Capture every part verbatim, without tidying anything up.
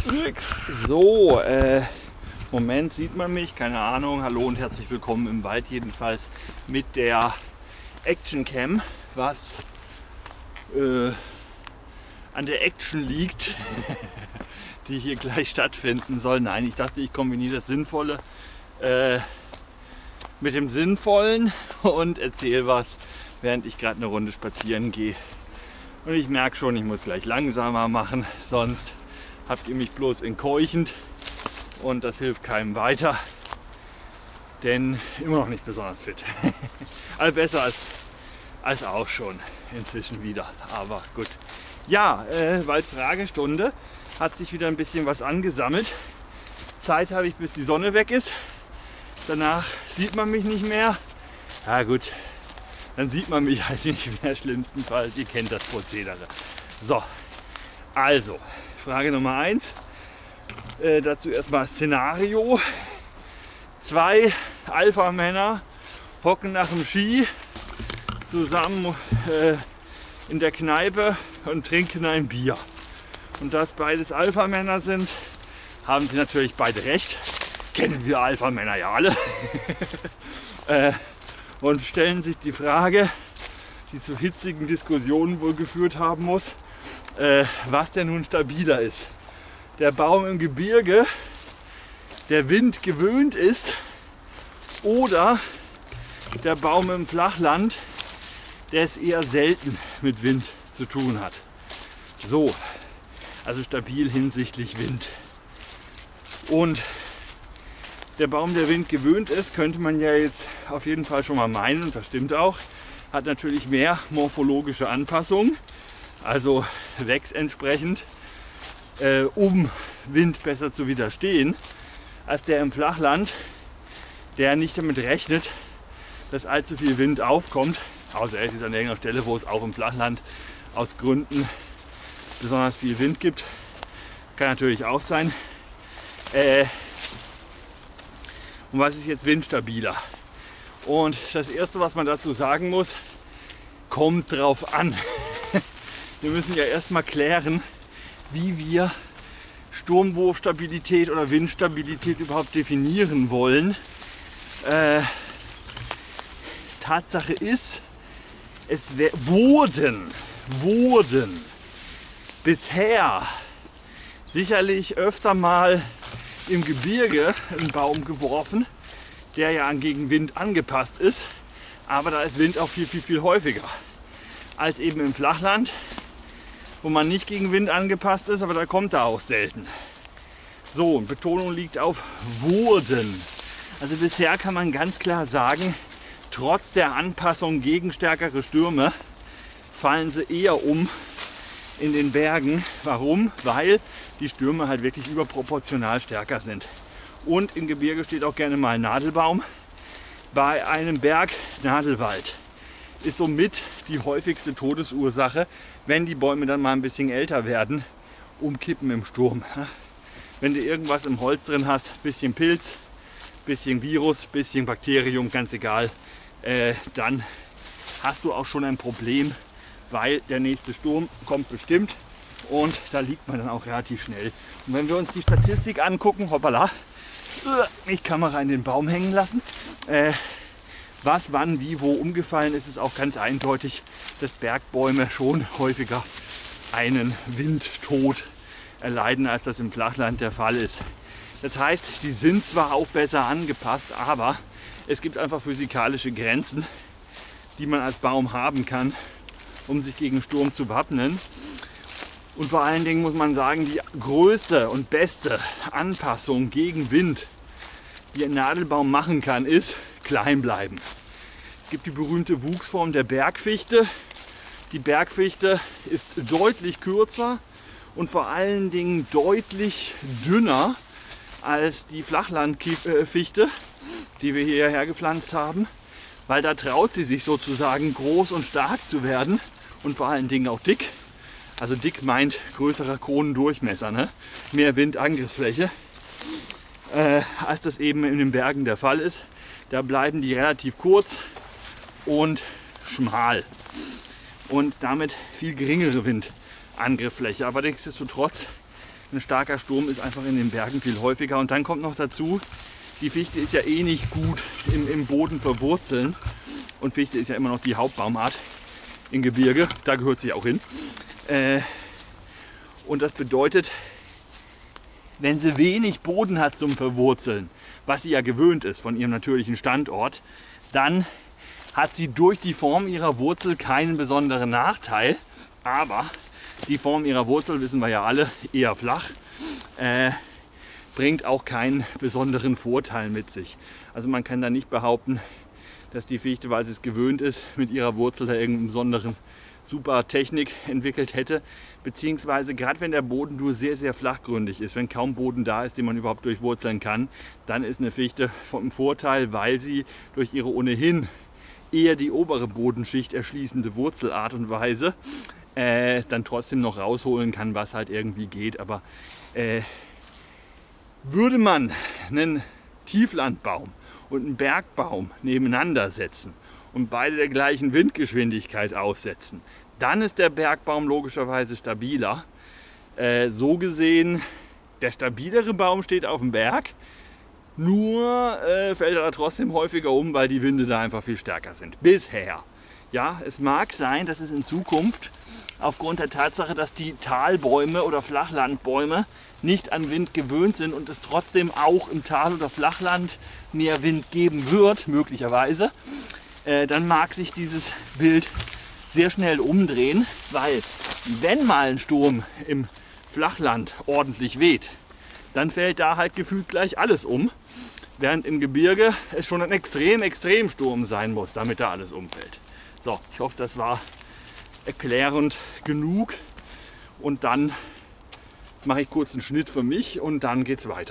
So, äh, Moment sieht man mich, keine Ahnung. Hallo und herzlich willkommen im Wald, jedenfalls mit der Action Cam, was äh, an der Action liegt, die hier gleich stattfinden soll. Nein, ich dachte, ich kombiniere das Sinnvolle äh, mit dem Sinnvollen und erzähle was, während ich gerade eine Runde spazieren gehe. Und ich merke schon, ich muss gleich langsamer machen, sonst habt ihr mich bloß entkeuchend und das hilft keinem weiter, denn immer noch nicht besonders fit. Also besser als, als auch schon inzwischen wieder, aber gut. Ja, äh, Waldfragestunde, hat sich wieder ein bisschen was angesammelt. Zeit habe ich, bis die Sonne weg ist. Danach sieht man mich nicht mehr. Ja gut, dann sieht man mich halt nicht mehr, schlimmstenfalls. Ihr kennt das Prozedere. So, also Frage Nummer eins. Äh, dazu erstmal Szenario. Zwei Alpha-Männer hocken nach dem Ski zusammen äh, in der Kneipe und trinken ein Bier. Und dass beides Alpha-Männer sind, haben sie natürlich beide recht. Kennen wir Alpha-Männer ja alle. äh, und stellen sich die Frage, die zu hitzigen Diskussionen wohl geführt haben muss, äh, was denn nun stabiler ist. Der Baum im Gebirge, der Wind gewöhnt ist, oder der Baum im Flachland, der es eher selten mit Wind zu tun hat. So, also stabil hinsichtlich Wind. Und der Baum, der Wind gewöhnt ist, könnte man ja jetzt auf jeden Fall schon mal meinen, und das stimmt auch, hat natürlich mehr morphologische Anpassungen, also wächst entsprechend, äh, um Wind besser zu widerstehen, als der im Flachland, der nicht damit rechnet, dass allzu viel Wind aufkommt, außer er ist an irgendeiner Stelle, wo es auch im Flachland aus Gründen besonders viel Wind gibt. Kann natürlich auch sein. Äh, und was ist jetzt windstabiler? Und das Erste, was man dazu sagen muss, kommt drauf an. Wir müssen ja erstmal klären, wie wir Sturmwurfstabilität oder Windstabilität überhaupt definieren wollen. Äh, Tatsache ist, es wurden, wurden bisher sicherlich öfter mal im Gebirge einen Baum geworfen, der ja gegen Wind angepasst ist, aber da ist Wind auch viel, viel, viel häufiger als eben im Flachland, wo man nicht gegen Wind angepasst ist, aber da kommt er auch selten. So, und Betonung liegt auf wurden. Also bisher kann man ganz klar sagen, trotz der Anpassung gegen stärkere Stürme fallen sie eher um in den Bergen. Warum? Weil die Stürme halt wirklich überproportional stärker sind. Und im Gebirge steht auch gerne mal ein Nadelbaum. Bei einem Bergnadelwald ist somit die häufigste Todesursache, wenn die Bäume dann mal ein bisschen älter werden, umkippen im Sturm. Wenn du irgendwas im Holz drin hast, bisschen Pilz, bisschen Virus, bisschen Bakterium, ganz egal, äh, dann hast du auch schon ein Problem, weil der nächste Sturm kommt bestimmt und da liegt man dann auch relativ schnell. Und wenn wir uns die Statistik angucken, hoppala, ich Kamera in den Baum hängen lassen, äh, was, wann, wie, wo umgefallen ist, ist auch ganz eindeutig, dass Bergbäume schon häufiger einen Windtod erleiden, als das im Flachland der Fall ist. Das heißt, die sind zwar auch besser angepasst, aber es gibt einfach physikalische Grenzen, die man als Baum haben kann, um sich gegen Sturm zu wappnen. Und vor allen Dingen muss man sagen, die größte und beste Anpassung gegen Wind, die ein Nadelbaum machen kann, ist klein bleiben. Es gibt die berühmte Wuchsform der Bergfichte. Die Bergfichte ist deutlich kürzer und vor allen Dingen deutlich dünner als die Flachlandfichte, die wir hierher gepflanzt haben, weil da traut sie sich sozusagen groß und stark zu werden und vor allen Dingen auch dick. Also dick meint größerer Kronendurchmesser, ne? Mehr Windangriffsfläche, äh, als das eben in den Bergen der Fall ist. Da bleiben die relativ kurz und schmal und damit viel geringere Windangriffsfläche. Aber nichtsdestotrotz ein starker Sturm ist einfach in den Bergen viel häufiger. Und dann kommt noch dazu, die Fichte ist ja eh nicht gut im, im Boden verwurzeln. Und Fichte ist ja immer noch die Hauptbaumart im Gebirge. Da gehört sie auch hin. Äh, und das bedeutet, wenn sie wenig Boden hat zum Verwurzeln, was sie ja gewöhnt ist von ihrem natürlichen Standort, dann hat sie durch die Form ihrer Wurzel keinen besonderen Nachteil. Aber die Form ihrer Wurzel, wissen wir ja alle, eher flach, äh, bringt auch keinen besonderen Vorteil mit sich. Also man kann da nicht behaupten, dass die Fichte, weil sie es gewöhnt ist, mit ihrer Wurzel da irgendeinen besonderen super Technik entwickelt hätte. Beziehungsweise gerade wenn der Boden nur sehr, sehr flachgründig ist, wenn kaum Boden da ist, den man überhaupt durchwurzeln kann, dann ist eine Fichte vom Vorteil, weil sie durch ihre ohnehin eher die obere Bodenschicht erschließende Wurzelart und Weise äh, dann trotzdem noch rausholen kann, was halt irgendwie geht. Aber äh, würde man einen Tieflandbaum und einen Bergbaum nebeneinander setzen und beide der gleichen Windgeschwindigkeit aussetzen, dann ist der Bergbaum logischerweise stabiler. Äh, so gesehen, der stabilere Baum steht auf dem Berg, nur äh, fällt er da trotzdem häufiger um, weil die Winde da einfach viel stärker sind. Bisher. Ja, es mag sein, dass es in Zukunft aufgrund der Tatsache, dass die Talbäume oder Flachlandbäume nicht an Wind gewöhnt sind und es trotzdem auch im Tal- oder Flachland mehr Wind geben wird, möglicherweise, äh, dann mag sich dieses Bild sehr schnell umdrehen, weil wenn mal ein Sturm im Flachland ordentlich weht, dann fällt da halt gefühlt gleich alles um, während im Gebirge es schon ein extrem, extrem Sturm sein muss, damit da alles umfällt. So, ich hoffe, das war erklärend genug und dann mache ich kurz einen Schnitt für mich und dann geht's weiter.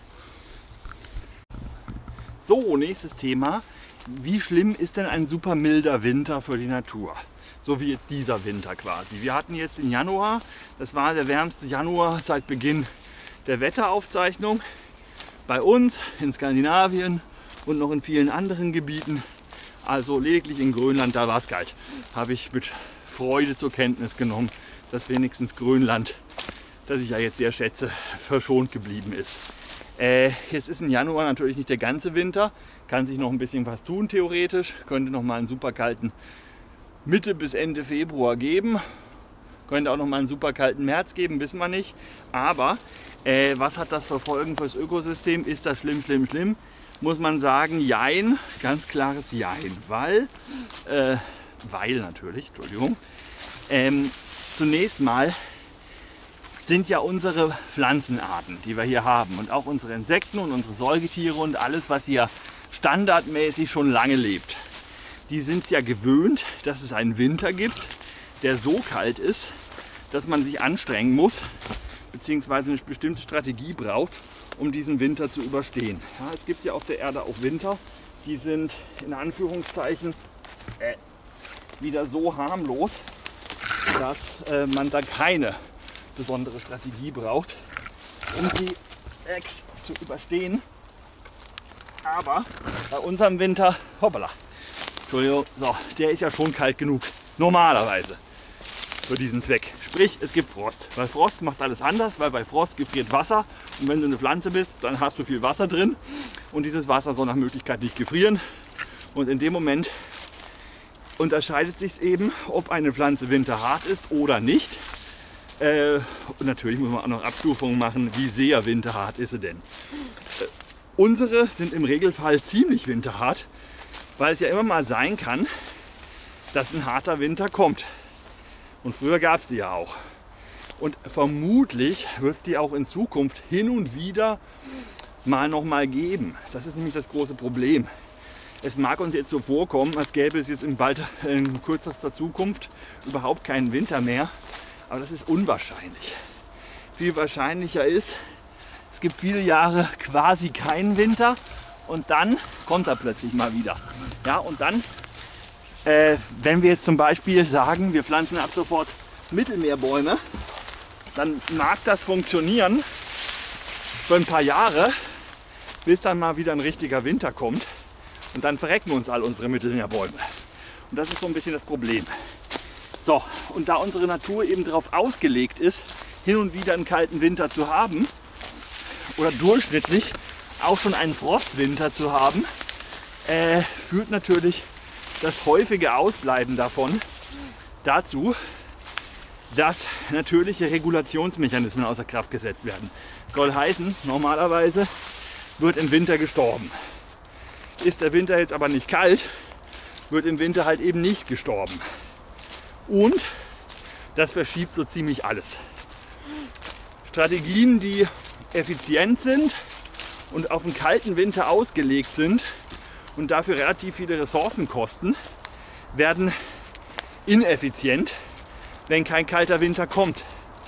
So, nächstes Thema. Wie schlimm ist denn ein super milder Winter für die Natur? So wie jetzt dieser Winter quasi. Wir hatten jetzt den Januar, das war der wärmste Januar seit Beginn der Wetteraufzeichnung. Bei uns in Skandinavien und noch in vielen anderen Gebieten, also lediglich in Grönland, da war es kalt. Habe ich mit Freude zur Kenntnis genommen, dass wenigstens Grönland, das ich ja jetzt sehr schätze, verschont geblieben ist. Äh, jetzt ist im Januar natürlich nicht der ganze Winter, kann sich noch ein bisschen was tun theoretisch, könnte noch mal einen super kalten Mitte bis Ende Februar geben, könnte auch noch mal einen super kalten März geben, wissen wir nicht. Aber äh, was hat das für Folgen fürs Ökosystem? Ist das schlimm, schlimm, schlimm? Muss man sagen, jein, ganz klares Jein, weil, äh, weil natürlich, Entschuldigung, ähm, zunächst mal sind ja unsere Pflanzenarten, die wir hier haben und auch unsere Insekten und unsere Säugetiere und alles, was hier standardmäßig schon lange lebt, die sind es ja gewöhnt, dass es einen Winter gibt, der so kalt ist, dass man sich anstrengen muss, beziehungsweise eine bestimmte Strategie braucht, um diesen Winter zu überstehen. Ja, es gibt ja auf der Erde auch Winter, die sind in Anführungszeichen äh, wieder so harmlos, dass äh, man da keine besondere Strategie braucht, um sie äh, zu überstehen. Aber bei unserem Winter, hoppala, Entschuldigung, so, der ist ja schon kalt genug, normalerweise, für diesen Zweck. Sprich, es gibt Frost. Bei Frost macht alles anders, weil bei Frost gefriert Wasser und wenn du eine Pflanze bist, dann hast du viel Wasser drin und dieses Wasser soll nach Möglichkeit nicht gefrieren. Und in dem Moment unterscheidet sich eben, ob eine Pflanze winterhart ist oder nicht. Äh, und natürlich muss man auch noch Abstufungen machen, wie sehr winterhart ist sie denn. Äh, unsere sind im Regelfall ziemlich winterhart, weil es ja immer mal sein kann, dass ein harter Winter kommt. Und früher gab es die ja auch. Und vermutlich wird es die auch in Zukunft hin und wieder mal noch mal geben. Das ist nämlich das große Problem. Es mag uns jetzt so vorkommen, als gäbe es jetzt in, bald, in kürzester Zukunft überhaupt keinen Winter mehr. Aber das ist unwahrscheinlich. Viel wahrscheinlicher ist, es gibt viele Jahre quasi keinen Winter und dann kommt er plötzlich mal wieder. Ja, und dann, äh, wenn wir jetzt zum Beispiel sagen, wir pflanzen ab sofort Mittelmeerbäume, dann mag das funktionieren für ein paar Jahre, bis dann mal wieder ein richtiger Winter kommt und dann verrecken uns all unsere Mittelmeerbäume. Und das ist so ein bisschen das Problem. So, und da unsere Natur eben darauf ausgelegt ist, hin und wieder einen kalten Winter zu haben oder durchschnittlich auch schon einen Frostwinter zu haben, äh, führt natürlich das häufige Ausbleiben davon dazu, dass natürliche Regulationsmechanismen außer Kraft gesetzt werden. Soll heißen, normalerweise wird im Winter gestorben. Ist der Winter jetzt aber nicht kalt, wird im Winter halt eben nicht gestorben. Und das verschiebt so ziemlich alles. Strategien, die effizient sind und auf einen kalten Winter ausgelegt sind und dafür relativ viele Ressourcen kosten, werden ineffizient, wenn kein kalter Winter kommt.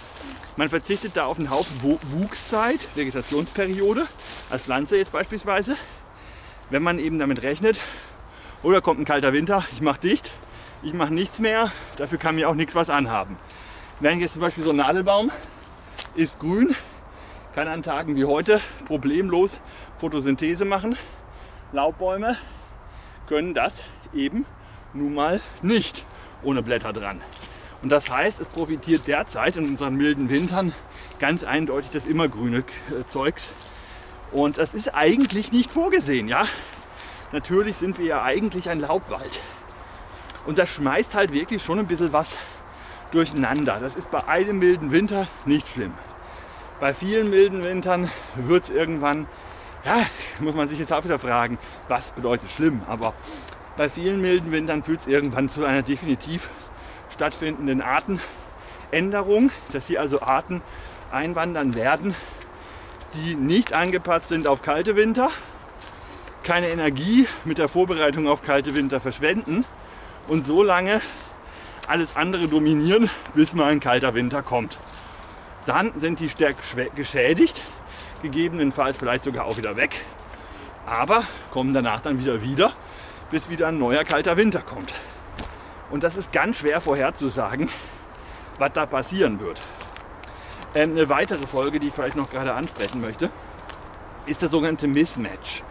Man verzichtet da auf einen Haufen Wuchszeit, Vegetationsperiode, als Pflanze jetzt beispielsweise, wenn man eben damit rechnet, oder kommt ein kalter Winter, ich mache dicht, ich mache nichts mehr, dafür kann mir auch nichts was anhaben. Während jetzt zum Beispiel so ein Nadelbaum ist grün, kann an Tagen wie heute problemlos Photosynthese machen. Laubbäume können das eben nun mal nicht ohne Blätter dran. Und das heißt, es profitiert derzeit in unseren milden Wintern ganz eindeutig das immergrüne Zeugs. Und das ist eigentlich nicht vorgesehen, ja. Natürlich sind wir ja eigentlich ein Laubwald. Und das schmeißt halt wirklich schon ein bisschen was durcheinander. Das ist bei einem milden Winter nicht schlimm. Bei vielen milden Wintern wird es irgendwann, ja, muss man sich jetzt auch wieder fragen, was bedeutet schlimm. Aber bei vielen milden Wintern führt es irgendwann zu einer definitiv stattfindenden Artenänderung, dass hier also Arten einwandern werden, die nicht angepasst sind auf kalte Winter, keine Energie mit der Vorbereitung auf kalte Winter verschwenden und so lange alles andere dominieren, bis mal ein kalter Winter kommt. Dann sind die stärker geschädigt, gegebenenfalls vielleicht sogar auch wieder weg, aber kommen danach dann wieder wieder, bis wieder ein neuer kalter Winter kommt. Und das ist ganz schwer vorherzusagen, was da passieren wird. Ähm, eine weitere Folge, die ich vielleicht noch gerade ansprechen möchte, ist das sogenannte Mismatch.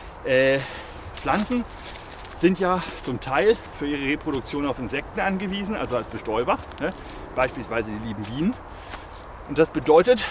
Äh, Pflanzen sind ja zum Teil für ihre Reproduktion auf Insekten angewiesen, also als Bestäuber, ne? Beispielsweise die lieben Bienen. Und das bedeutet,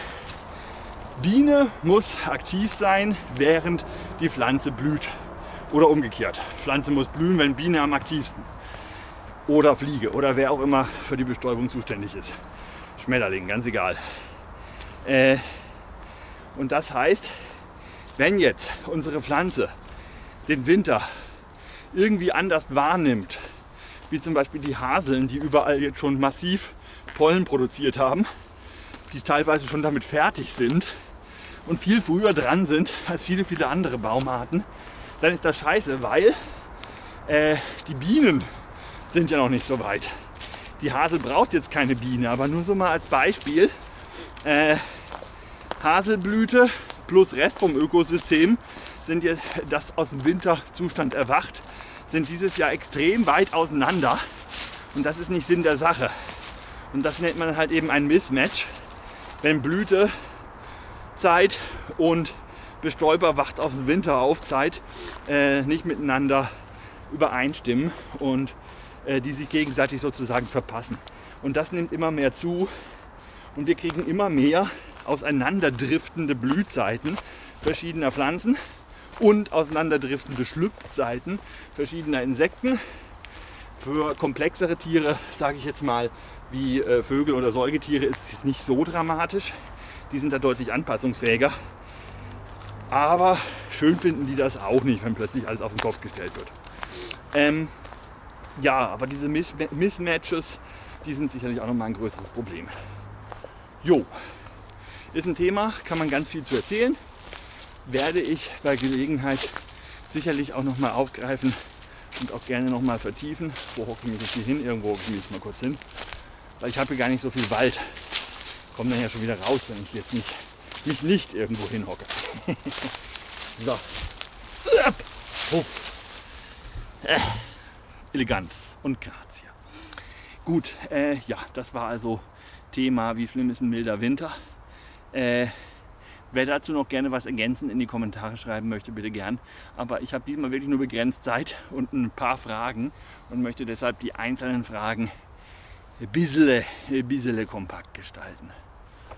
Biene muss aktiv sein, während die Pflanze blüht. Oder umgekehrt. Pflanze muss blühen, wenn Biene am aktivsten. Oder Fliege oder wer auch immer für die Bestäubung zuständig ist. Schmetterling, ganz egal. Äh, und das heißt, wenn jetzt unsere Pflanze den Winter irgendwie anders wahrnimmt, wie zum Beispiel die Haseln, die überall jetzt schon massiv Pollen produziert haben, die teilweise schon damit fertig sind und viel früher dran sind als viele, viele andere Baumarten, dann ist das scheiße, weil äh, die Bienen sind ja noch nicht so weit. Die Hasel braucht jetzt keine Biene, aber nur so mal als Beispiel. Äh, Haselblüte plus Rest vom Ökosystem sind jetzt, das aus dem Winterzustand erwacht, sind dieses Jahr extrem weit auseinander. Und das ist nicht Sinn der Sache. Und das nennt man halt eben ein Mismatch, wenn Blütezeit und Bestäuber wacht aus dem Winter auf Zeit äh, nicht miteinander übereinstimmen und äh, die sich gegenseitig sozusagen verpassen. Und das nimmt immer mehr zu und wir kriegen immer mehr auseinanderdriftende Blühzeiten verschiedener Pflanzen und auseinanderdriftende Schlüpfzeiten verschiedener Insekten. Für komplexere Tiere, sage ich jetzt mal, wie äh, Vögel oder Säugetiere, ist es nicht so dramatisch. Die sind da deutlich anpassungsfähiger. Aber schön finden die das auch nicht, wenn plötzlich alles auf den Kopf gestellt wird. Ähm, ja, aber diese Miss Mismatches, die sind sicherlich auch nochmal ein größeres Problem. Jo, ist ein Thema, kann man ganz viel zu erzählen. Werde ich bei Gelegenheit sicherlich auch nochmal aufgreifen und auch gerne nochmal vertiefen. Wo hocke ich mich jetzt hier hin? Irgendwo hocke ich mich mal kurz hin. Weil ich habe hier gar nicht so viel Wald. Komme dann ja schon wieder raus, wenn ich jetzt nicht, mich nicht irgendwo hinhocke. So. Puff. Äh, elegant und grazie. Gut, äh, ja, das war also Thema, wie schlimm ist ein milder Winter. Äh, wer dazu noch gerne was ergänzen in die Kommentare schreiben möchte, bitte gern. Aber ich habe diesmal wirklich nur begrenzt Zeit und ein paar Fragen und möchte deshalb die einzelnen Fragen ein bisschen, ein bisschen kompakt gestalten.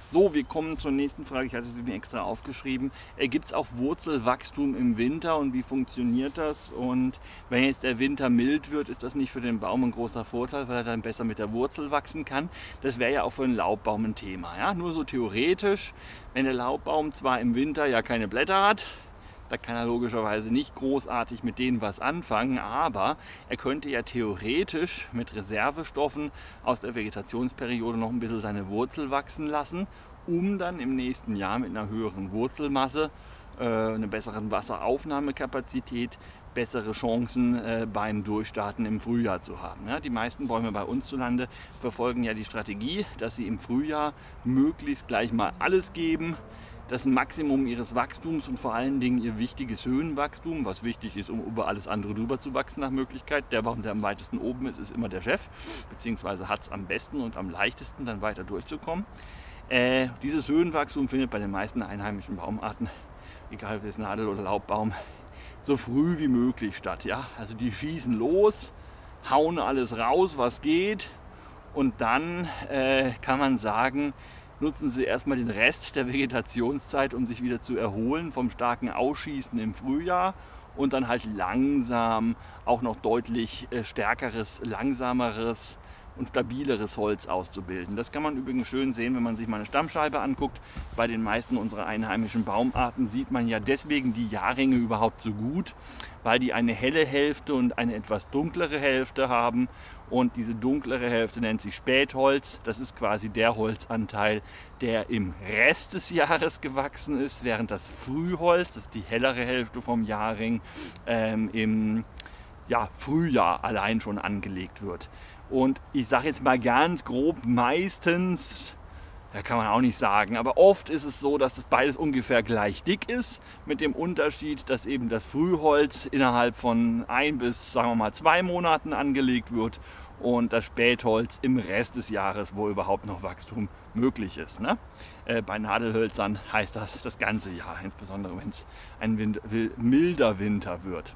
So, wir kommen zur nächsten Frage. Ich hatte sie mir extra aufgeschrieben. Äh, Gibt es auch Wurzelwachstum im Winter und wie funktioniert das? Und wenn jetzt der Winter mild wird, ist das nicht für den Baum ein großer Vorteil, weil er dann besser mit der Wurzel wachsen kann? Das wäre ja auch für einen Laubbaum ein Thema. Ja? Nur so theoretisch, wenn der Laubbaum zwar im Winter ja keine Blätter hat, da kann er logischerweise nicht großartig mit denen was anfangen, aber er könnte ja theoretisch mit Reservestoffen aus der Vegetationsperiode noch ein bisschen seine Wurzel wachsen lassen, um dann im nächsten Jahr mit einer höheren Wurzelmasse, äh, einer besseren Wasseraufnahmekapazität, bessere Chancen äh, beim Durchstarten im Frühjahr zu haben. Ja, die meisten Bäume bei uns zu Lande verfolgen ja die Strategie, dass sie im Frühjahr möglichst gleich mal alles geben, das Maximum ihres Wachstums und vor allen Dingen ihr wichtiges Höhenwachstum, was wichtig ist, um über alles andere drüber zu wachsen nach Möglichkeit. Der Baum, der am weitesten oben ist, ist immer der Chef, beziehungsweise hat es am besten und am leichtesten, dann weiter durchzukommen. Äh, dieses Höhenwachstum findet bei den meisten einheimischen Baumarten, egal ob es Nadel- oder Laubbaum, so früh wie möglich statt. Ja? Also die schießen los, hauen alles raus, was geht, und dann äh, kann man sagen, nutzen sie erstmal den Rest der Vegetationszeit, um sich wieder zu erholen vom starken Ausschießen im Frühjahr und dann halt langsam auch noch deutlich stärkeres, langsameres und stabileres Holz auszubilden. Das kann man übrigens schön sehen, wenn man sich mal eine Stammscheibe anguckt. Bei den meisten unserer einheimischen Baumarten sieht man ja deswegen die Jahrringe überhaupt so gut, weil die eine helle Hälfte und eine etwas dunklere Hälfte haben. Und diese dunklere Hälfte nennt sich Spätholz. Das ist quasi der Holzanteil, der im Rest des Jahres gewachsen ist, während das Frühholz, das ist die hellere Hälfte vom Jahrring, ähm, im ja, Frühjahr allein schon angelegt wird. Und ich sage jetzt mal ganz grob, meistens, ja, kann man auch nicht sagen, aber oft ist es so, dass das beides ungefähr gleich dick ist, mit dem Unterschied, dass eben das Frühholz innerhalb von ein bis, sagen wir mal, zwei Monaten angelegt wird und das Spätholz im Rest des Jahres, wo überhaupt noch Wachstum möglich ist. Ne? Äh, bei Nadelhölzern heißt das das ganze Jahr, insbesondere wenn es ein Wind, milder Winter wird.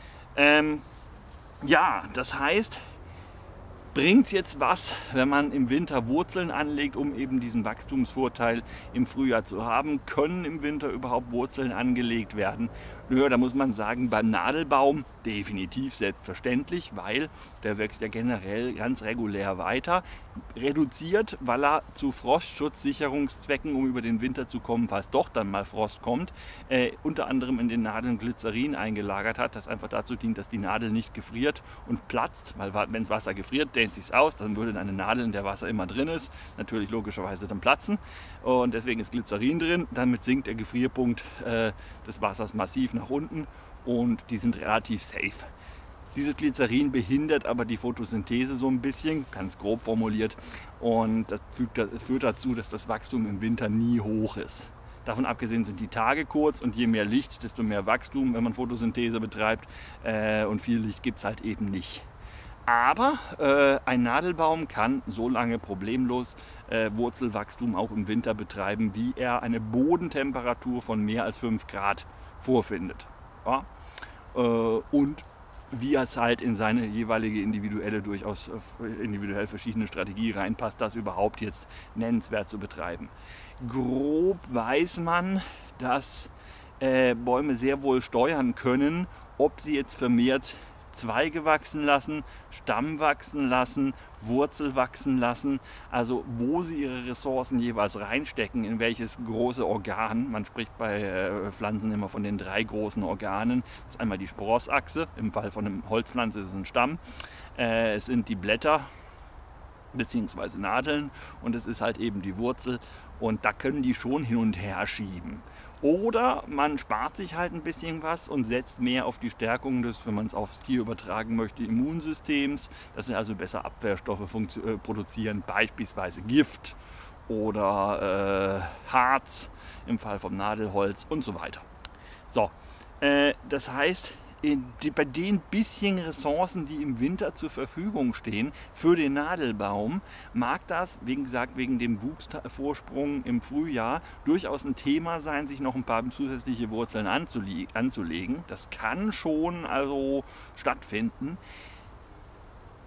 Ähm, ja, das heißt, bringt es jetzt was, wenn man im Winter Wurzeln anlegt, um eben diesen Wachstumsvorteil im Frühjahr zu haben? Können im Winter überhaupt Wurzeln angelegt werden? Naja, da muss man sagen, beim Nadelbaum definitiv selbstverständlich, weil der wächst ja generell ganz regulär weiter. Reduziert, weil er zu Frostschutzsicherungszwecken, um über den Winter zu kommen, falls doch dann mal Frost kommt, äh, unter anderem in den Nadeln Glycerin eingelagert hat, das einfach dazu dient, dass die Nadel nicht gefriert und platzt, weil wenn das Wasser gefriert, dehnt sich aus, dann würde eine Nadel, in der Wasser immer drin ist, natürlich logischerweise dann platzen, und deswegen ist Glycerin drin. Damit sinkt der Gefrierpunkt äh, des Wassers massiv nach unten und die sind relativ safe. Dieses Glycerin behindert aber die Photosynthese so ein bisschen, ganz grob formuliert, und das führt dazu, dass das Wachstum im Winter nie hoch ist. Davon abgesehen sind die Tage kurz und je mehr Licht, desto mehr Wachstum, wenn man Photosynthese betreibt, äh, und viel Licht gibt es halt eben nicht. Aber äh, ein Nadelbaum kann so lange problemlos äh, Wurzelwachstum auch im Winter betreiben, wie er eine Bodentemperatur von mehr als fünf Grad vorfindet. Ja? Äh, und wie es halt in seine jeweilige individuelle, durchaus individuell verschiedene Strategie reinpasst, das überhaupt jetzt nennenswert zu betreiben. Grob weiß man, dass äh, Bäume sehr wohl steuern können, ob sie jetzt vermehrt Zweige wachsen lassen, Stamm wachsen lassen, Wurzel wachsen lassen, also wo sie ihre Ressourcen jeweils reinstecken, in welches große Organ. Man spricht bei äh, Pflanzen immer von den drei großen Organen. Das ist einmal die Sprossachse, im Fall von einer Holzpflanze ist es ein Stamm, äh, es sind die Blätter bzw. Nadeln und es ist halt eben die Wurzel, und da können die schon hin und her schieben. Oder man spart sich halt ein bisschen was und setzt mehr auf die Stärkung des, wenn man es aufs Tier übertragen möchte, Immunsystems, dass sie also besser Abwehrstoffe äh, produzieren, beispielsweise Gift oder äh, Harz im Fall vom Nadelholz und so weiter. So, äh, das heißt, bei den bisschen Ressourcen, die im Winter zur Verfügung stehen für den Nadelbaum, mag das, wie gesagt, wegen dem Wuchsvorsprung im Frühjahr durchaus ein Thema sein, sich noch ein paar zusätzliche Wurzeln anzulegen. Das kann schon also stattfinden.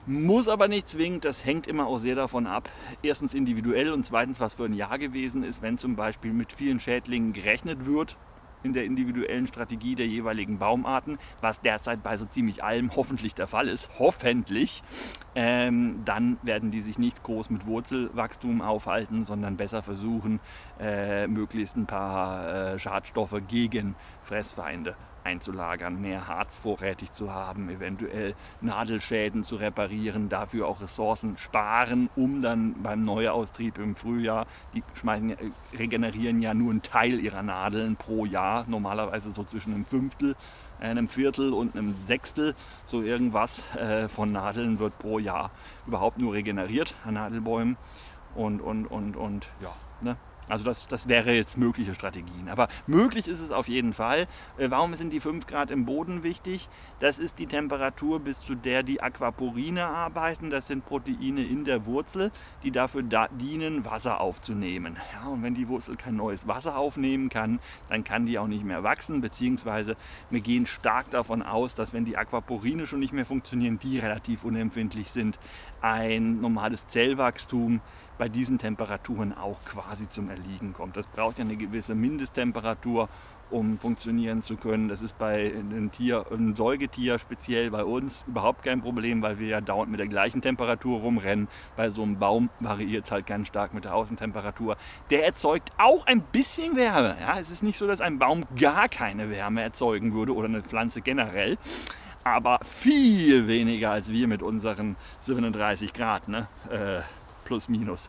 Muss aber nicht zwingend, das hängt immer auch sehr davon ab. Erstens individuell und zweitens, was für ein Jahr gewesen ist. Wenn zum Beispiel mit vielen Schädlingen gerechnet wird in der individuellen Strategie der jeweiligen Baumarten, was derzeit bei so ziemlich allem hoffentlich der Fall ist, hoffentlich, ähm, dann werden die sich nicht groß mit Wurzelwachstum aufhalten, sondern besser versuchen, äh, möglichst ein paar äh, Schadstoffe gegen Fressfeinde einzulagern, mehr Harz vorrätig zu haben, eventuell Nadelschäden zu reparieren, dafür auch Ressourcen sparen, um dann beim Neuaustrieb im Frühjahr, die schmeißen, regenerieren ja nur einen Teil ihrer Nadeln pro Jahr, normalerweise so zwischen einem Fünftel, einem Viertel und einem Sechstel, so irgendwas äh, von Nadeln wird pro Jahr überhaupt nur regeneriert an Nadelbäumen und, und, und, und ja, ne? Also das, das wäre jetzt mögliche Strategien. Aber möglich ist es auf jeden Fall. Warum sind die fünf Grad im Boden wichtig? Das ist die Temperatur, bis zu der die Aquaporine arbeiten. Das sind Proteine in der Wurzel, die dafür da dienen, Wasser aufzunehmen. Ja, und wenn die Wurzel kein neues Wasser aufnehmen kann, dann kann die auch nicht mehr wachsen. Beziehungsweise wir gehen stark davon aus, dass wenn die Aquaporine schon nicht mehr funktionieren, die relativ unempfindlich sind, ein normales Zellwachstum bei diesen Temperaturen auch quasi zum Erliegen kommt. Das braucht ja eine gewisse Mindesttemperatur, um funktionieren zu können. Das ist bei einem Tier, einem Säugetier, speziell bei uns, überhaupt kein Problem, weil wir ja dauernd mit der gleichen Temperatur rumrennen. Bei so einem Baum variiert es halt ganz stark mit der Außentemperatur. Der erzeugt auch ein bisschen Wärme. Ja, es ist nicht so, dass ein Baum gar keine Wärme erzeugen würde oder eine Pflanze generell. Aber viel weniger als wir mit unseren siebenunddreißig Grad, ne? Äh, plus minus.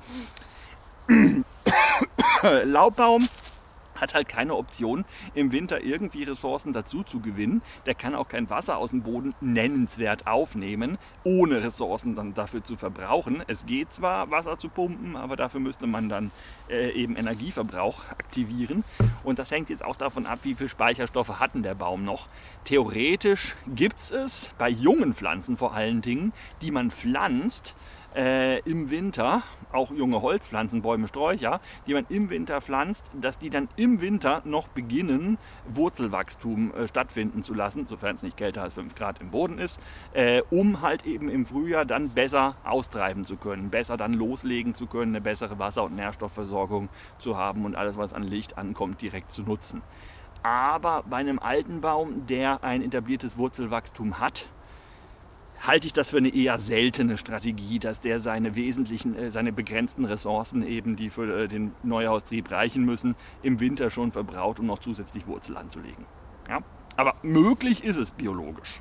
Laubbaum hat halt keine Option, im Winter irgendwie Ressourcen dazu zu gewinnen. Der kann auch kein Wasser aus dem Boden nennenswert aufnehmen, ohne Ressourcen dann dafür zu verbrauchen. Es geht zwar, Wasser zu pumpen, aber dafür müsste man dann äh, eben Energieverbrauch aktivieren. Und das hängt jetzt auch davon ab, wie viele Speicherstoffe hat denn der Baum noch. Theoretisch gibt es es bei jungen Pflanzen vor allen Dingen, die man pflanzt, Äh, im Winter, auch junge Holzpflanzen, Bäume, Sträucher, die man im Winter pflanzt, dass die dann im Winter noch beginnen, Wurzelwachstum äh, stattfinden zu lassen, sofern es nicht kälter als fünf Grad im Boden ist, äh, um halt eben im Frühjahr dann besser austreiben zu können, besser dann loslegen zu können, eine bessere Wasser- und Nährstoffversorgung zu haben und alles, was an Licht ankommt, direkt zu nutzen. Aber bei einem alten Baum, der ein etabliertes Wurzelwachstum hat, halte ich das für eine eher seltene Strategie, dass der seine wesentlichen, äh, seine begrenzten Ressourcen eben, die für äh, den Neuaustrieb reichen müssen, im Winter schon verbraucht, um noch zusätzlich Wurzel anzulegen. Ja? Aber möglich ist es biologisch.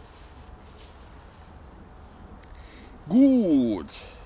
Gut.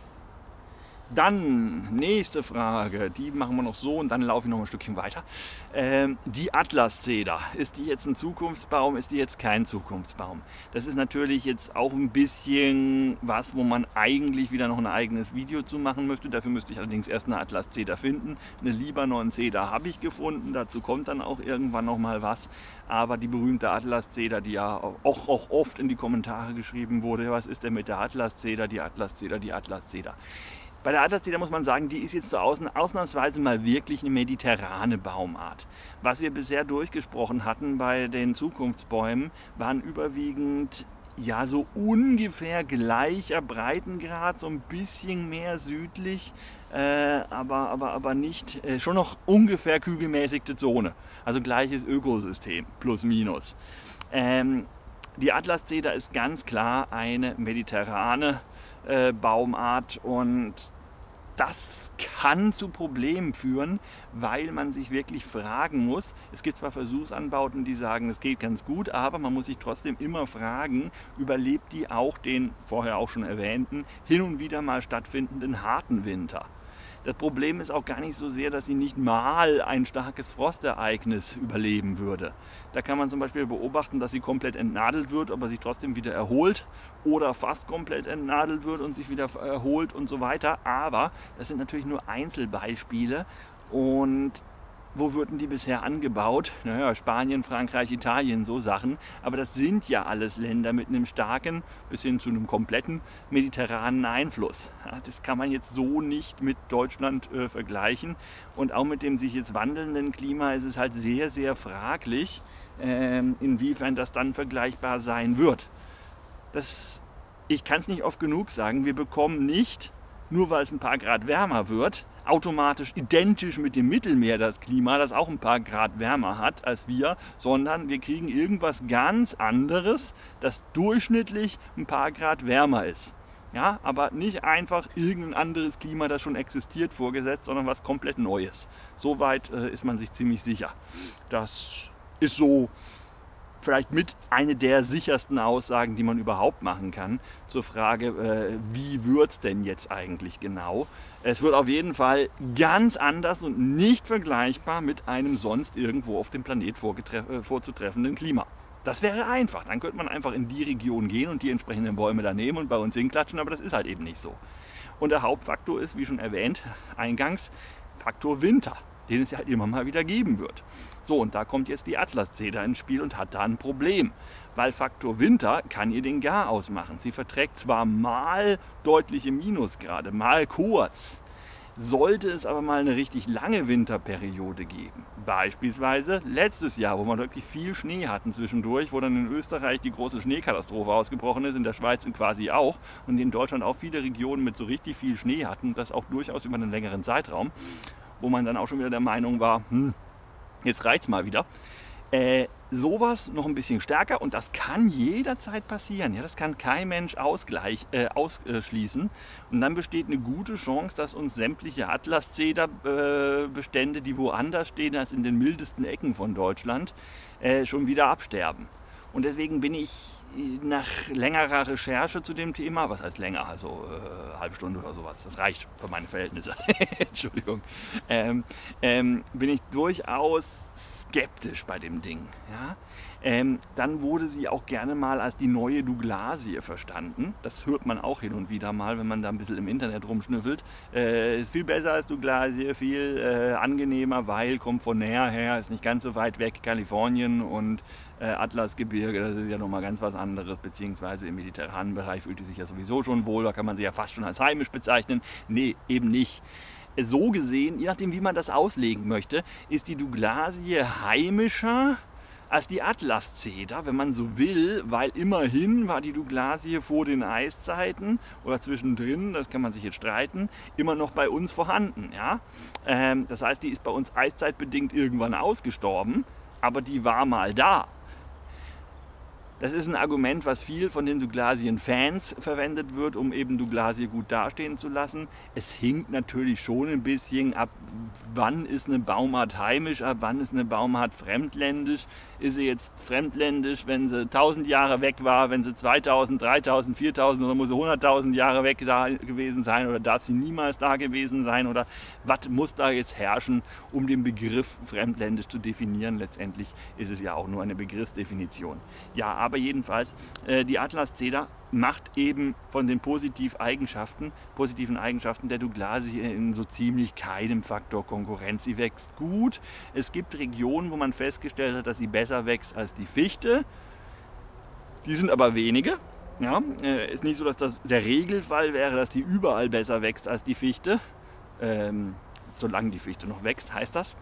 Dann, nächste Frage, die machen wir noch so und dann laufe ich noch ein Stückchen weiter. Ähm, die Atlaszeder, ist die jetzt ein Zukunftsbaum, ist die jetzt kein Zukunftsbaum? Das ist natürlich jetzt auch ein bisschen was, wo man eigentlich wieder noch ein eigenes Video zu machen möchte. Dafür müsste ich allerdings erst eine Atlaszeder finden. Eine Libanon-Zeder habe ich gefunden, dazu kommt dann auch irgendwann noch mal was. Aber die berühmte Atlaszeder, die ja auch, auch oft in die Kommentare geschrieben wurde, was ist denn mit der Atlaszeder, die Atlaszeder, die Atlaszeder? Bei der Atlaszeder muss man sagen, die ist jetzt so ausnahmsweise mal wirklich eine mediterrane Baumart. Was wir bisher durchgesprochen hatten bei den Zukunftsbäumen, waren überwiegend ja so ungefähr gleicher Breitengrad, so ein bisschen mehr südlich, äh, aber, aber, aber nicht, äh, schon noch ungefähr kügelmäßigte Zone. Also gleiches Ökosystem, plus minus. Ähm, die Atlaszeder ist ganz klar eine mediterrane äh, Baumart und das kann zu Problemen führen, weil man sich wirklich fragen muss, es gibt zwar Versuchsanbauten, die sagen, es geht ganz gut, aber man muss sich trotzdem immer fragen, überlebt die auch den vorher auch schon erwähnten, hin und wieder mal stattfindenden harten Winter. Das Problem ist auch gar nicht so sehr, dass sie nicht mal ein starkes Frostereignis überleben würde. Da kann man zum Beispiel beobachten, dass sie komplett entnadelt wird, aber sich trotzdem wieder erholt oder fast komplett entnadelt wird und sich wieder erholt und so weiter. Aber das sind natürlich nur Einzelbeispiele und wo wurden die bisher angebaut? Naja, Spanien, Frankreich, Italien, so Sachen. Aber das sind ja alles Länder mit einem starken, bis hin zu einem kompletten mediterranen Einfluss. Ja, das kann man jetzt so nicht mit Deutschland äh, vergleichen. Und auch mit dem sich jetzt wandelnden Klima ist es halt sehr, sehr fraglich, äh, inwiefern das dann vergleichbar sein wird. Das ich kann es nicht oft genug sagen, wir bekommen nicht, nur weil es ein paar Grad wärmer wird, automatisch identisch mit dem Mittelmeer das Klima, das auch ein paar Grad wärmer hat als wir, sondern wir kriegen irgendwas ganz anderes, das durchschnittlich ein paar Grad wärmer ist. Ja, aber nicht einfach irgendein anderes Klima, das schon existiert, vorgesetzt, sondern was komplett Neues. Soweit äh, ist man sich ziemlich sicher. Das ist so vielleicht mit eine der sichersten Aussagen, die man überhaupt machen kann, zur Frage, äh, wie wird es denn jetzt eigentlich genau? Es wird auf jeden Fall ganz anders und nicht vergleichbar mit einem sonst irgendwo auf dem Planet äh, vorzutreffenden Klima. Das wäre einfach. Dann könnte man einfach in die Region gehen und die entsprechenden Bäume da nehmen und bei uns hinklatschen, aber das ist halt eben nicht so. Und der Hauptfaktor ist, wie schon erwähnt, eingangs Faktor Winter, den es ja halt immer mal wieder geben wird. So, und da kommt jetzt die Atlaszeder ins Spiel und hat da ein Problem. Weil Faktor Winter kann ihr den Gar ausmachen. Sie verträgt zwar mal deutliche Minusgrade, mal kurz. Sollte es aber mal eine richtig lange Winterperiode geben, beispielsweise letztes Jahr, wo wir wirklich viel Schnee hatten zwischendurch, wo dann in Österreich die große Schneekatastrophe ausgebrochen ist, in der Schweiz quasi auch und in Deutschland auch viele Regionen mit so richtig viel Schnee hatten, das auch durchaus über einen längeren Zeitraum, wo man dann auch schon wieder der Meinung war, hm, jetzt reicht's mal wieder. Äh, sowas noch ein bisschen stärker und das kann jederzeit passieren. Ja, das kann kein Mensch ausgleich, äh, ausschließen. Und dann besteht eine gute Chance, dass uns sämtliche Atlaszederbestände, die woanders stehen als in den mildesten Ecken von Deutschland, äh, schon wieder absterben. Und deswegen bin ich nach längerer Recherche zu dem Thema, was heißt länger, also äh, halbe Stunde oder sowas, das reicht für meine Verhältnisse, Entschuldigung, ähm, ähm, bin ich durchaus skeptisch bei dem Ding. Ja? Ähm, dann wurde sie auch gerne mal als die neue Douglasie verstanden. Das hört man auch hin und wieder mal, wenn man da ein bisschen im Internet rumschnüffelt. Äh, viel besser als Douglasie, viel äh, angenehmer, weil kommt von näher her, ist nicht ganz so weit weg, Kalifornien und äh, Atlasgebirge, das ist ja nochmal ganz was anderes, beziehungsweise im mediterranen Bereich fühlt sie sich ja sowieso schon wohl, da kann man sie ja fast schon als heimisch bezeichnen. Nee, eben nicht. So gesehen, je nachdem wie man das auslegen möchte, ist die Douglasie heimischer als die Atlaszeder, wenn man so will, weil immerhin war die Douglasie vor den Eiszeiten oder zwischendrin, das kann man sich jetzt streiten, immer noch bei uns vorhanden. Ja? Ähm, das heißt, die ist bei uns eiszeitbedingt irgendwann ausgestorben, aber die war mal da. Das ist ein Argument, was viel von den Douglasien-Fans verwendet wird, um eben Douglasie gut dastehen zu lassen. Es hinkt natürlich schon ein bisschen ab, wann ist eine Baumart heimisch, ab wann ist eine Baumart fremdländisch. Ist sie jetzt fremdländisch, wenn sie tausend Jahre weg war, wenn sie zweitausend, dreitausend, viertausend oder muss sie hunderttausend Jahre weg da gewesen sein oder darf sie niemals da gewesen sein oder was muss da jetzt herrschen, um den Begriff fremdländisch zu definieren? Letztendlich ist es ja auch nur eine Begriffsdefinition. Ja, aber jedenfalls, äh, die Atlaszeder macht eben von den positiven Eigenschaften, positiven Eigenschaften der Douglasie in so ziemlich keinem Faktor Konkurrenz. Sie wächst gut. Es gibt Regionen, wo man festgestellt hat, dass sie besser wächst als die Fichte. Die sind aber wenige. Ja, äh, ist nicht so, dass das der Regelfall wäre, dass die überall besser wächst als die Fichte. Ähm, solange die Fichte noch wächst, heißt das.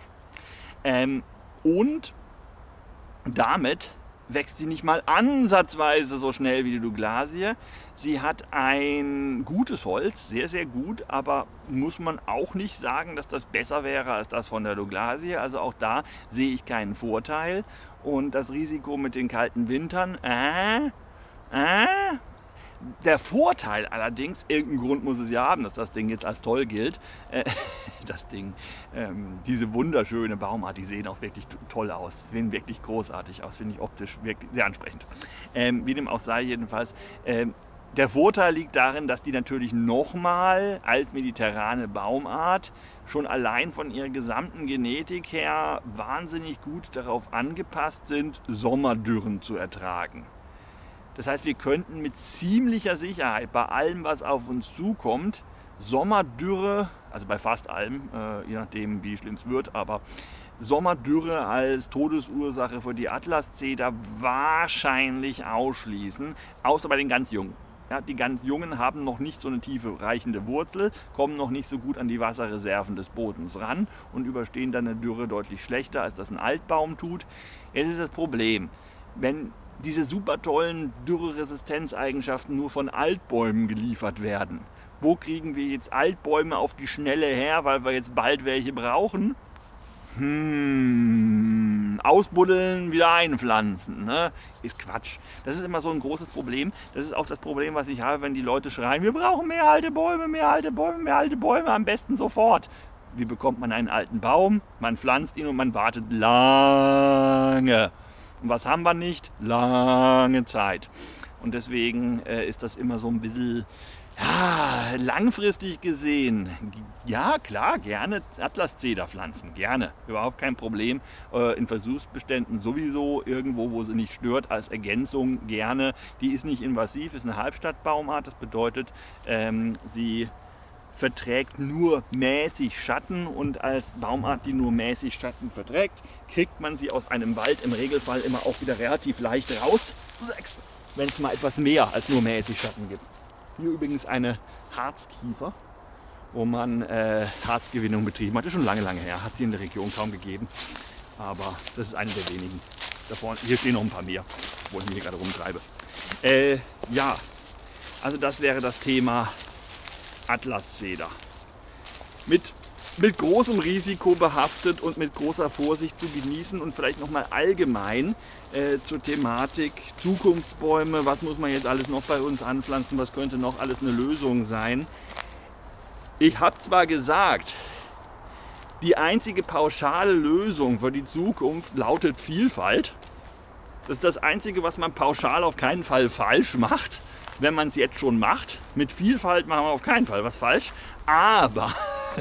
ähm, und damit wächst sie nicht mal ansatzweise so schnell wie die Douglasie. Sie hat ein gutes Holz, sehr, sehr gut, aber muss man auch nicht sagen, dass das besser wäre als das von der Douglasie. Also auch da sehe ich keinen Vorteil. Und das Risiko mit den kalten Wintern, äh, äh, der Vorteil allerdings, irgendeinen Grund muss es ja haben, dass das Ding jetzt als toll gilt. Äh, das Ding, ähm, diese wunderschöne Baumart, die sehen auch wirklich toll aus, sehen wirklich großartig aus, finde ich optisch wirklich sehr ansprechend. Ähm, wie dem auch sei jedenfalls, ähm, der Vorteil liegt darin, dass die natürlich nochmal als mediterrane Baumart schon allein von ihrer gesamten Genetik her wahnsinnig gut darauf angepasst sind, Sommerdürren zu ertragen. Das heißt, wir könnten mit ziemlicher Sicherheit bei allem, was auf uns zukommt, Sommerdürre, also bei fast allem, äh, je nachdem wie schlimm es wird, aber Sommerdürre als Todesursache für die Atlaszeder wahrscheinlich ausschließen, außer bei den ganz Jungen. Ja, die ganz Jungen haben noch nicht so eine tiefe reichende Wurzel, kommen noch nicht so gut an die Wasserreserven des Bodens ran und überstehen dann eine Dürre deutlich schlechter, als das ein Altbaum tut. Jetzt ist das Problem, wenn diese super tollen Dürreresistenzeigenschaften nur von Altbäumen geliefert werden. Wo kriegen wir jetzt Altbäume auf die Schnelle her, weil wir jetzt bald welche brauchen? Hm, ausbuddeln, wieder einpflanzen, ne? Ist Quatsch. Das ist immer so ein großes Problem. Das ist auch das Problem, was ich habe, wenn die Leute schreien, wir brauchen mehr alte Bäume, mehr alte Bäume, mehr alte Bäume, am besten sofort. Wie bekommt man einen alten Baum? Man pflanzt ihn und man wartet lange. Und was haben wir nicht? Lange Zeit. Und deswegen äh, ist das immer so ein bisschen... Ja, langfristig gesehen, ja klar, gerne Atlaszeder pflanzen, gerne, überhaupt kein Problem. Äh, in Versuchsbeständen sowieso, irgendwo, wo sie nicht stört, als Ergänzung gerne. Die ist nicht invasiv, ist eine Halbstadtbaumart, das bedeutet, ähm, sie verträgt nur mäßig Schatten und als Baumart, die nur mäßig Schatten verträgt, kriegt man sie aus einem Wald im Regelfall immer auch wieder relativ leicht raus, wenn es mal etwas mehr als nur mäßig Schatten gibt. Hier übrigens eine Harzkiefer, wo man äh, Harzgewinnung betrieben hat. Das ist schon lange, lange her. Hat sie in der Region kaum gegeben. Aber das ist eine der wenigen. Da vorne, hier stehen noch ein paar mehr, wo ich mich hier gerade rumtreibe. Äh, ja, also das wäre das Thema Atlaszeder. Mit, mit großem Risiko behaftet und mit großer Vorsicht zu genießen und vielleicht nochmal allgemein Äh, zur Thematik Zukunftsbäume, was muss man jetzt alles noch bei uns anpflanzen, was könnte noch alles eine Lösung sein. Ich habe zwar gesagt, die einzige pauschale Lösung für die Zukunft lautet Vielfalt. Das ist das Einzige, was man pauschal auf keinen Fall falsch macht, wenn man es jetzt schon macht. Mit Vielfalt machen wir auf keinen Fall was falsch, aber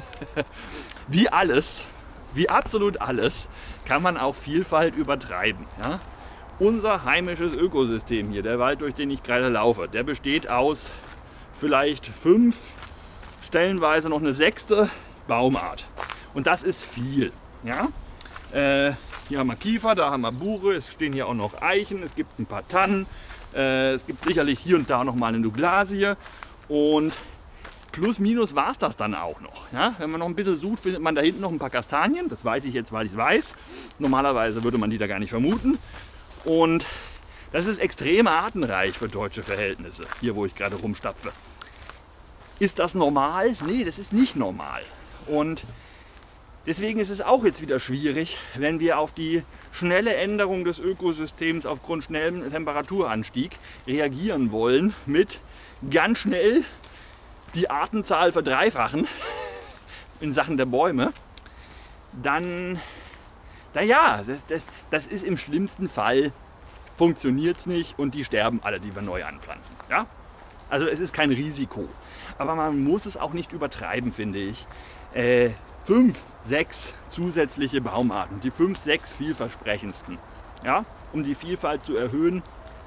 wie alles, wie absolut alles, kann man auch Vielfalt übertreiben. Ja? Unser heimisches Ökosystem hier, der Wald, durch den ich gerade laufe, der besteht aus vielleicht fünf, stellenweise noch eine sechste Baumart. Und das ist viel. Ja? Äh, hier haben wir Kiefer, da haben wir Buche, es stehen hier auch noch Eichen, es gibt ein paar Tannen, äh, es gibt sicherlich hier und da noch mal eine Douglasie und plus minus war es das dann auch noch. Ja? Wenn man noch ein bisschen sucht, findet man da hinten noch ein paar Kastanien, das weiß ich jetzt, weil ich es weiß. Normalerweise würde man die da gar nicht vermuten. Und das ist extrem artenreich für deutsche Verhältnisse, hier wo ich gerade rumstapfe. Ist das normal? Nee, das ist nicht normal. Und deswegen ist es auch jetzt wieder schwierig, wenn wir auf die schnelle Änderung des Ökosystems aufgrund schnellem Temperaturanstieg reagieren wollen, mit ganz schnell die Artenzahl verdreifachen in Sachen der Bäume, dann... Naja, das, das, das ist im schlimmsten Fall, funktioniert es nicht und die sterben alle, die wir neu anpflanzen. Ja? Also es ist kein Risiko. Aber man muss es auch nicht übertreiben, finde ich. Äh, fünf, sechs zusätzliche Baumarten, die fünf, sechs vielversprechendsten, ja? Um die Vielfalt zu erhöhen,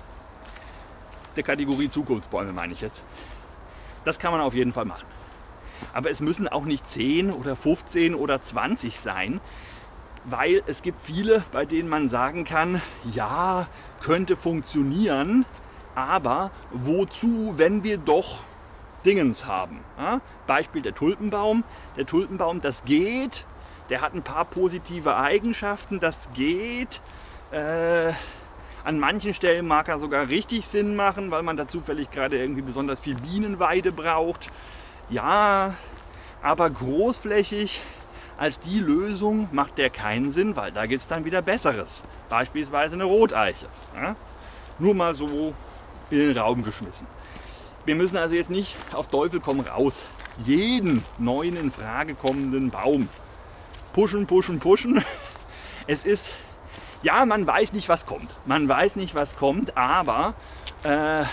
der Kategorie Zukunftsbäume meine ich jetzt. Das kann man auf jeden Fall machen. Aber es müssen auch nicht zehn oder fünfzehn oder zwanzig sein, weil es gibt viele, bei denen man sagen kann, ja, könnte funktionieren, aber wozu, wenn wir doch Dingens haben. Ja? Beispiel der Tulpenbaum. Der Tulpenbaum, das geht, der hat ein paar positive Eigenschaften, das geht. Äh, an manchen Stellen mag er sogar richtig Sinn machen, weil man da zufällig gerade irgendwie besonders viel Bienenweide braucht. Ja, aber großflächig als die Lösung macht der keinen Sinn, weil da gibt es dann wieder Besseres. Beispielsweise eine Roteiche. Ja? Nur mal so in den Raum geschmissen. Wir müssen also jetzt nicht auf Teufel komm raus jeden neuen in Frage kommenden Baum pushen, pushen, pushen. Es ist, ja, man weiß nicht, was kommt. Man weiß nicht, was kommt, aber äh,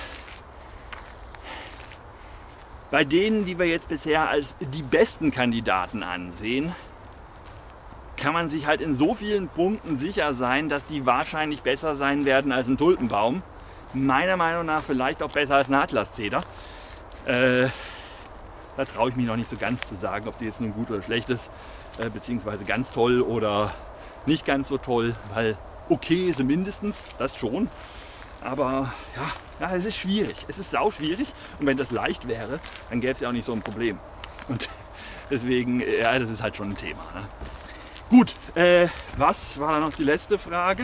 bei denen, die wir jetzt bisher als die besten Kandidaten ansehen, kann man sich halt in so vielen Punkten sicher sein, dass die wahrscheinlich besser sein werden als ein Tulpenbaum. Meiner Meinung nach vielleicht auch besser als ein Atlaszeder. Äh, da traue ich mich noch nicht so ganz zu sagen, ob die jetzt nun gut oder schlecht ist, äh, beziehungsweise ganz toll oder nicht ganz so toll, weil okay ist sie mindestens, das schon. Aber ja, ja, es ist schwierig, es ist sau schwierig und wenn das leicht wäre, dann gäbe es ja auch nicht so ein Problem. Und deswegen, ja, das ist halt schon ein Thema. Ne? Gut, äh, was war dann noch die letzte Frage?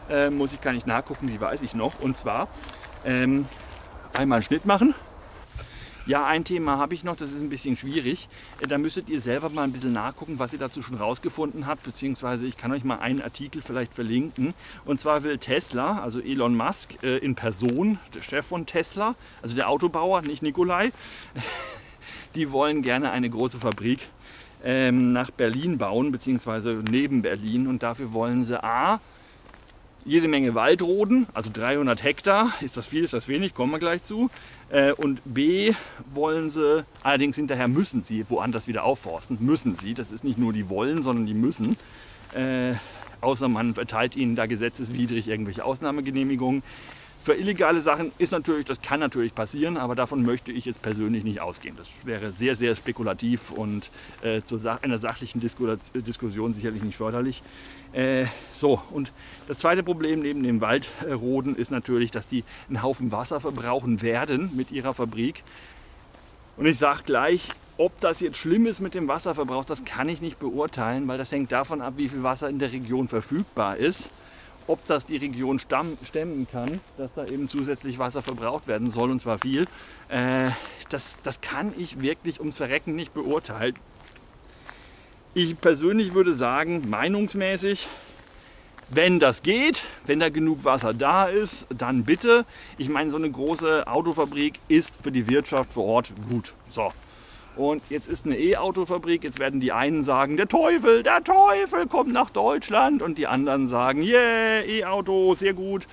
äh, muss ich gar nicht nachgucken, die weiß ich noch. Und zwar ähm, einmal einen Schnitt machen. Ja, ein Thema habe ich noch, das ist ein bisschen schwierig. Da müsstet ihr selber mal ein bisschen nachgucken, was ihr dazu schon rausgefunden habt, beziehungsweise ich kann euch mal einen Artikel vielleicht verlinken. Und zwar will Tesla, also Elon Musk in Person, der Chef von Tesla, also der Autobauer, nicht Nikolai, die wollen gerne eine große Fabrik ähm, nach Berlin bauen, beziehungsweise neben Berlin. Und dafür wollen sie A, jede Menge Wald roden, also dreihundert Hektar. Ist das viel, ist das wenig? Kommen wir gleich zu. Äh, und B wollen sie, allerdings hinterher müssen sie woanders wieder aufforsten. Müssen sie, das ist nicht nur die wollen, sondern die müssen. Äh, außer man verteilt ihnen da gesetzeswidrig irgendwelche Ausnahmegenehmigungen. Für illegale Sachen ist natürlich, das kann natürlich passieren, aber davon möchte ich jetzt persönlich nicht ausgehen. Das wäre sehr, sehr spekulativ und äh, zu Sa einer sachlichen Disku Diskussion sicherlich nicht förderlich. Äh, so, und das zweite Problem neben dem Waldroden ist natürlich, dass die einen Haufen Wasser verbrauchen werden mit ihrer Fabrik. Und ich sage gleich, ob das jetzt schlimm ist mit dem Wasserverbrauch, das kann ich nicht beurteilen, weil das hängt davon ab, wie viel Wasser in der Region verfügbar ist. Ob das die Region stemmen kann, dass da eben zusätzlich Wasser verbraucht werden soll, und zwar viel, äh, das, das kann ich wirklich ums Verrecken nicht beurteilen. Ich persönlich würde sagen, meinungsmäßig, wenn das geht, wenn da genug Wasser da ist, dann bitte. Ich meine, so eine große Autofabrik ist für die Wirtschaft vor Ort gut. So. Und jetzt ist eine E-Auto-Fabrik, jetzt werden die einen sagen, der Teufel, der Teufel kommt nach Deutschland. Und die anderen sagen, yeah, E-Auto, sehr gut.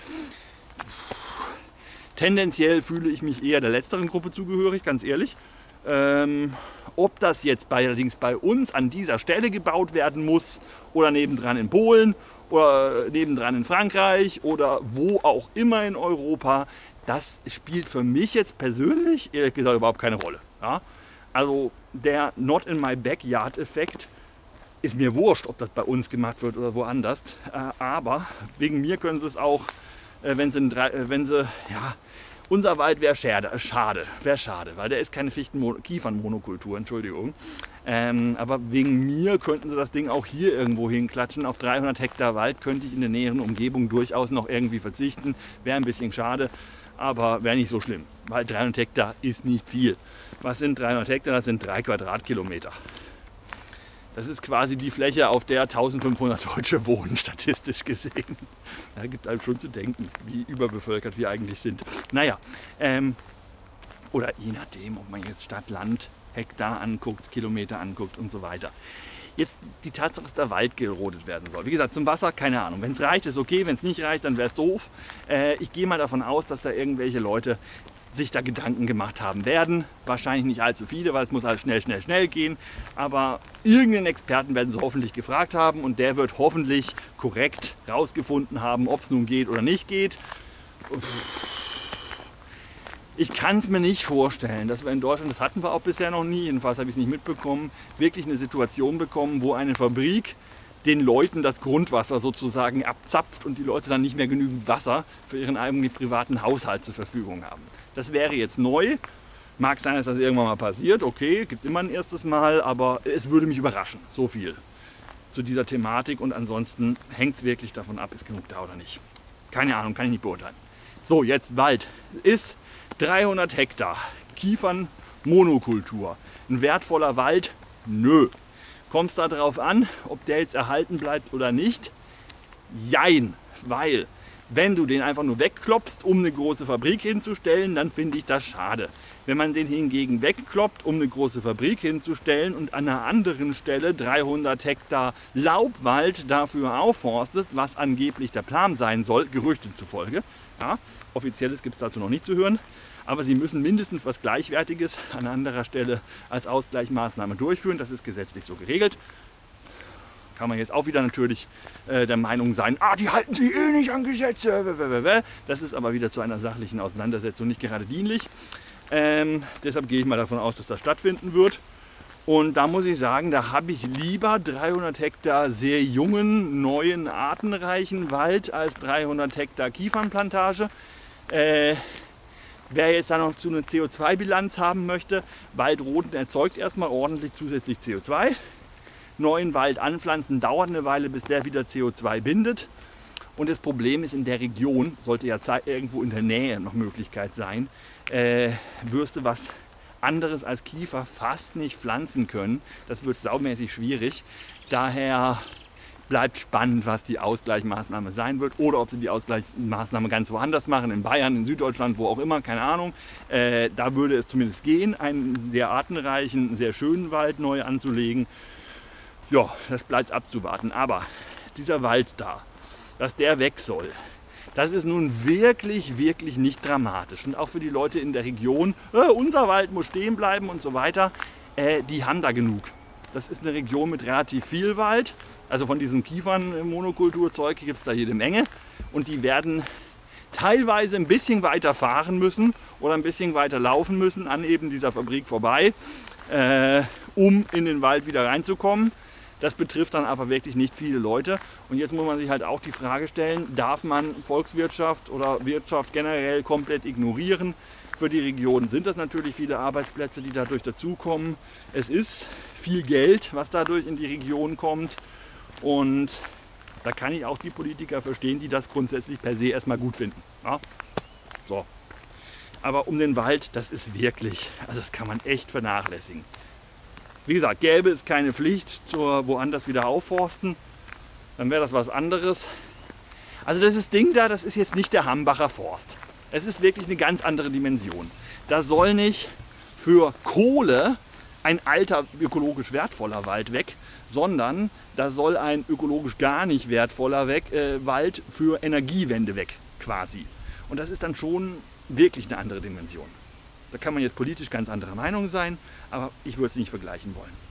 Tendenziell fühle ich mich eher der letzteren Gruppe zugehörig, ganz ehrlich. Ähm, ob das jetzt bei, allerdings bei uns an dieser Stelle gebaut werden muss oder nebendran in Polen oder nebendran in Frankreich oder wo auch immer in Europa, das spielt für mich jetzt persönlich ehrlich gesagt überhaupt keine Rolle. Ja? Also der Not in my backyard Effekt ist mir wurscht, ob das bei uns gemacht wird oder woanders. Äh, aber wegen mir können sie es auch, äh, wenn sie, äh, wenn sie, ja, unser Wald wäre schade, schade, wäre schade, weil der ist keine Fichten-Kiefern-Monokultur, Entschuldigung. Ähm, aber wegen mir könnten sie das Ding auch hier irgendwo hinklatschen. Auf dreihundert Hektar Wald könnte ich in der näheren Umgebung durchaus noch irgendwie verzichten. Wäre ein bisschen schade, aber wäre nicht so schlimm, weil dreihundert Hektar ist nicht viel. Was sind dreihundert Hektar? Das sind drei Quadratkilometer. Das ist quasi die Fläche, auf der eintausendfünfhundert Deutsche wohnen, statistisch gesehen. Da gibt es einem schon zu denken, wie überbevölkert wir eigentlich sind. Naja, ähm, oder je nachdem, ob man jetzt Stadt, Land, Hektar anguckt, Kilometer anguckt und so weiter. Jetzt die Tatsache, dass der Wald gerodet werden soll. Wie gesagt, zum Wasser, keine Ahnung. Wenn es reicht, ist okay. Wenn es nicht reicht, dann wäre es doof. Äh, ich gehe mal davon aus, dass da irgendwelche Leute sich da Gedanken gemacht haben werden. Wahrscheinlich nicht allzu viele, weil es muss alles schnell, schnell, schnell gehen. Aber irgendeinen Experten werden sie hoffentlich gefragt haben und der wird hoffentlich korrekt rausgefunden haben, ob es nun geht oder nicht geht. Ich kann es mir nicht vorstellen, dass wir in Deutschland, das hatten wir auch bisher noch nie, jedenfalls habe ich es nicht mitbekommen, wirklich eine Situation bekommen, wo eine Fabrik den Leuten das Grundwasser sozusagen abzapft und die Leute dann nicht mehr genügend Wasser für ihren eigenen privaten Haushalt zur Verfügung haben. Das wäre jetzt neu. Mag sein, dass das irgendwann mal passiert. Okay, gibt immer ein erstes Mal, aber es würde mich überraschen. So viel zu dieser Thematik und ansonsten hängt es wirklich davon ab, ist genug da oder nicht. Keine Ahnung, kann ich nicht beurteilen. So, jetzt Wald. Ist dreihundert Hektar. Kiefern Monokultur. Ein wertvoller Wald? Nö. Kommt es darauf an, ob der jetzt erhalten bleibt oder nicht? Jein, weil wenn du den einfach nur wegklopst, um eine große Fabrik hinzustellen, dann finde ich das schade. Wenn man den hingegen wegkloppt, um eine große Fabrik hinzustellen und an einer anderen Stelle dreihundert Hektar Laubwald dafür aufforstet, was angeblich der Plan sein soll, Gerüchten zufolge. Ja, Offizielles gibt es dazu noch nicht zu hören. Aber sie müssen mindestens was Gleichwertiges an anderer Stelle als Ausgleichsmaßnahme durchführen. Das ist gesetzlich so geregelt. Kann man jetzt auch wieder natürlich äh, der Meinung sein, ah, die halten sich eh nicht an Gesetze. Das ist aber wieder zu einer sachlichen Auseinandersetzung nicht gerade dienlich. Ähm, deshalb gehe ich mal davon aus, dass das stattfinden wird. Und da muss ich sagen, da habe ich lieber dreihundert Hektar sehr jungen, neuen, artenreichen Wald als dreihundert Hektar Kiefernplantage. Äh, Wer jetzt da noch zu eine C O zwei Bilanz haben möchte, Waldroden erzeugt erstmal ordentlich zusätzlich C O zwei. Neuen Wald anpflanzen dauert eine Weile, bis der wieder C O zwei bindet. Und das Problem ist, in der Region, sollte ja irgendwo in der Nähe noch Möglichkeit sein, äh, wirst du was anderes als Kiefer fast nicht pflanzen können. Das wird saumäßig schwierig. Daher bleibt spannend, was die Ausgleichsmaßnahme sein wird oder ob sie die Ausgleichsmaßnahme ganz woanders machen, in Bayern, in Süddeutschland, wo auch immer, keine Ahnung. Äh, da würde es zumindest gehen, einen sehr artenreichen, sehr schönen Wald neu anzulegen. Ja, das bleibt abzuwarten. Aber dieser Wald da, dass der weg soll, das ist nun wirklich, wirklich nicht dramatisch. Und auch für die Leute in der Region, äh, unser Wald muss stehen bleiben und so weiter, äh, die haben da genug. Das ist eine Region mit relativ viel Wald. Also von diesem Kiefern-Monokulturzeug gibt es da jede Menge. Und die werden teilweise ein bisschen weiter fahren müssen oder ein bisschen weiter laufen müssen an eben dieser Fabrik vorbei, äh, um in den Wald wieder reinzukommen. Das betrifft dann aber wirklich nicht viele Leute. Und jetzt muss man sich halt auch die Frage stellen, darf man Volkswirtschaft oder Wirtschaft generell komplett ignorieren? Für die Region sind das natürlich viele Arbeitsplätze, die dadurch dazukommen. Es ist viel Geld, was dadurch in die Region kommt. Und da kann ich auch die Politiker verstehen, die das grundsätzlich per se erstmal gut finden. Ja? So. Aber um den Wald, das ist wirklich, also das kann man echt vernachlässigen. Wie gesagt, gäbe es keine Pflicht zur woanders wieder aufforsten, dann wäre das was anderes. Also das ist Ding da, das ist jetzt nicht der Hambacher Forst. Es ist wirklich eine ganz andere Dimension. Da soll nicht für Kohle ein alter, ökologisch wertvoller Wald weg, sondern da soll ein ökologisch gar nicht wertvoller weg, äh, Wald für Energiewende weg, quasi. Und das ist dann schon wirklich eine andere Dimension. Da kann man jetzt politisch ganz anderer Meinung sein, aber ich würde es nicht vergleichen wollen.